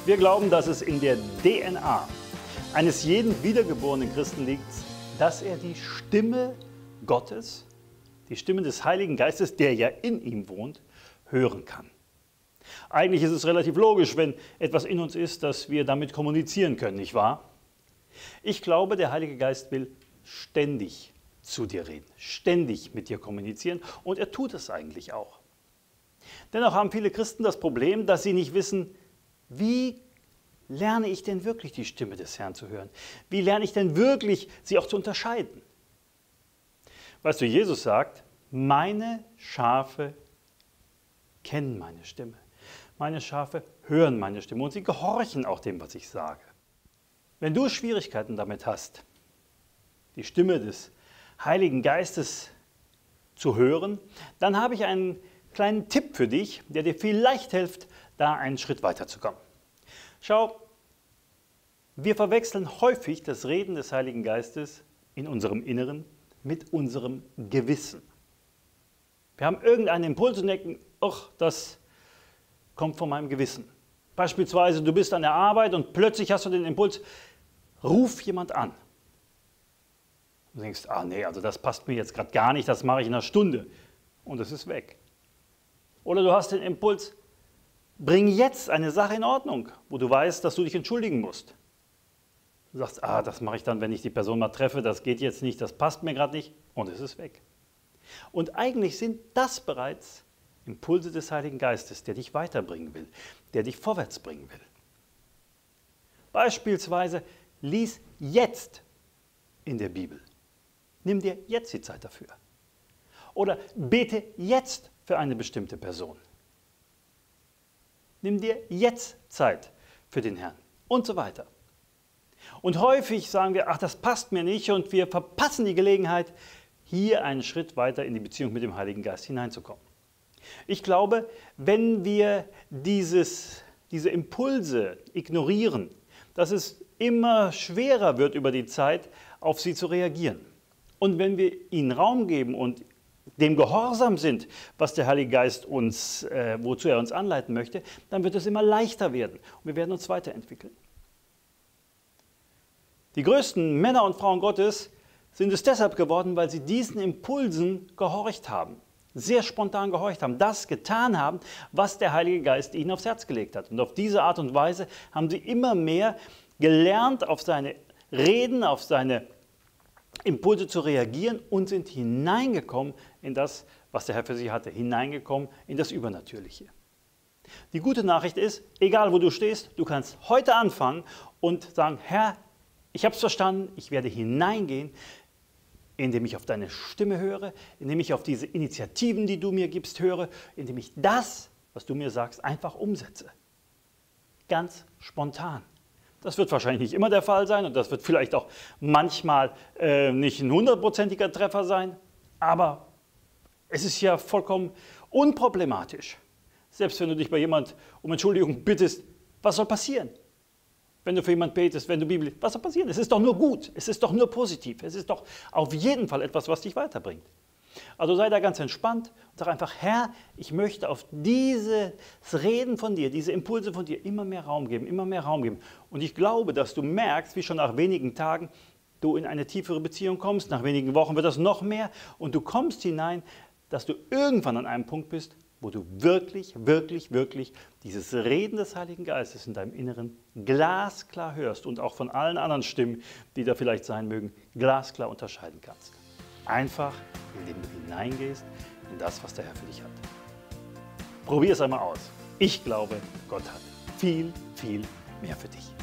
Wir glauben, dass es in der DNA eines jeden wiedergeborenen Christen liegt, dass er die Stimme Gottes, die Stimme des Heiligen Geistes, der ja in ihm wohnt, hören kann. Eigentlich ist es relativ logisch, wenn etwas in uns ist, dass wir damit kommunizieren können, nicht wahr? Ich glaube, der Heilige Geist will ständig zu dir reden, ständig mit dir kommunizieren, und er tut es eigentlich auch. Dennoch haben viele Christen das Problem, dass sie nicht wissen, wie lerne ich denn wirklich die Stimme des Herrn zu hören? Wie lerne ich denn wirklich, sie auch zu unterscheiden? Weißt du, Jesus sagt, meine Schafe kennen meine Stimme. Meine Schafe hören meine Stimme und sie gehorchen auch dem, was ich sage. Wenn du Schwierigkeiten damit hast, die Stimme des Heiligen Geistes zu hören, dann habe ich einen kleinen Tipp für dich, der dir vielleicht hilft, da einen Schritt weiterzukommen. Schau, wir verwechseln häufig das Reden des Heiligen Geistes in unserem Inneren mit unserem Gewissen. Wir haben irgendeinen Impuls und denken, ach, das kommt von meinem Gewissen. Beispielsweise, du bist an der Arbeit und plötzlich hast du den Impuls, ruf jemand an. Du denkst, nee, also das passt mir jetzt gerade gar nicht, das mache ich in einer Stunde. Und es ist weg. Oder du hast den Impuls, bring jetzt eine Sache in Ordnung, wo du weißt, dass du dich entschuldigen musst. Du sagst, das mache ich dann, wenn ich die Person mal treffe, das geht jetzt nicht, das passt mir gerade nicht, und es ist weg. Und eigentlich sind das bereits Impulse des Heiligen Geistes, der dich weiterbringen will, der dich vorwärts bringen will. Beispielsweise, lies jetzt in der Bibel. Nimm dir jetzt die Zeit dafür. Oder bete jetzt für eine bestimmte Person. Nimm dir jetzt Zeit für den Herrn und so weiter. Und häufig sagen wir, das passt mir nicht, und wir verpassen die Gelegenheit, hier einen Schritt weiter in die Beziehung mit dem Heiligen Geist hineinzukommen. Ich glaube, wenn wir diese Impulse ignorieren, dass es immer schwerer wird über die Zeit, auf sie zu reagieren. Und wenn wir ihnen Raum geben und dem gehorsam sind, was der Heilige Geist wozu er uns anleiten möchte, dann wird es immer leichter werden und wir werden uns weiterentwickeln. Die größten Männer und Frauen Gottes sind es deshalb geworden, weil sie diesen Impulsen gehorcht haben, sehr spontan gehorcht haben, das getan haben, was der Heilige Geist ihnen aufs Herz gelegt hat. Und auf diese Art und Weise haben sie immer mehr gelernt, auf seine Reden, auf seine Impulse zu reagieren und sind hineingekommen in das, was der Herr für sie hatte, hineingekommen in das Übernatürliche. Die gute Nachricht ist, egal wo du stehst, du kannst heute anfangen und sagen, Herr, ich habe es verstanden, ich werde hineingehen, indem ich auf deine Stimme höre, indem ich auf diese Initiativen, die du mir gibst, höre, indem ich das, was du mir sagst, einfach umsetze. Ganz spontan. Das wird wahrscheinlich nicht immer der Fall sein und das wird vielleicht auch manchmal nicht ein 100%iger Treffer sein, aber es ist ja vollkommen unproblematisch. Selbst wenn du dich bei jemand um Entschuldigung bittest, was soll passieren? Wenn du für jemanden betest, wenn du Bibel liest, was soll passieren? Es ist doch nur gut, es ist doch nur positiv, es ist doch auf jeden Fall etwas, was dich weiterbringt. Also sei da ganz entspannt und sag einfach, Herr, ich möchte auf dieses Reden von dir, diese Impulse von dir immer mehr Raum geben, immer mehr Raum geben. Und ich glaube, dass du merkst, wie schon nach wenigen Tagen du in eine tiefere Beziehung kommst, nach wenigen Wochen wird das noch mehr und du kommst hinein, dass du irgendwann an einem Punkt bist, wo du wirklich, wirklich, wirklich dieses Reden des Heiligen Geistes in deinem Inneren glasklar hörst und auch von allen anderen Stimmen, die da vielleicht sein mögen, glasklar unterscheiden kannst. Einfach, indem du hineingehst in das, was der Herr für dich hat. Probier es einmal aus. Ich glaube, Gott hat viel, viel mehr für dich.